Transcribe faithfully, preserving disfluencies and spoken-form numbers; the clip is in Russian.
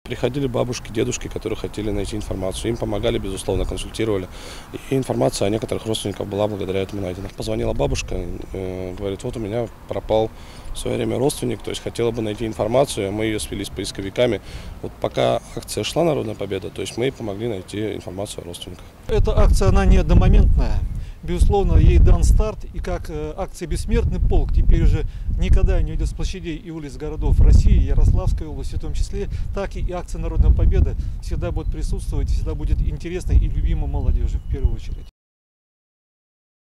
Приходили бабушки, дедушки, которые хотели найти информацию. Им помогали, безусловно, консультировали. И информация о некоторых родственниках была благодаря этому найдена. Позвонила бабушка, э, говорит, вот у меня пропал в свое время родственник, то есть хотела бы найти информацию, мы ее свели с поисковиками. Вот пока акция шла «Народная победа», то есть мы помогли найти информацию о родственниках. Эта акция, она не одномоментная. Безусловно, ей дан старт, и как акция «Бессмертный полк» теперь уже никогда не уйдет с площадей и улиц городов России, Ярославской области в том числе, так и акция «Народная победа» всегда будет присутствовать, всегда будет интересной и любимой молодежи в первую очередь.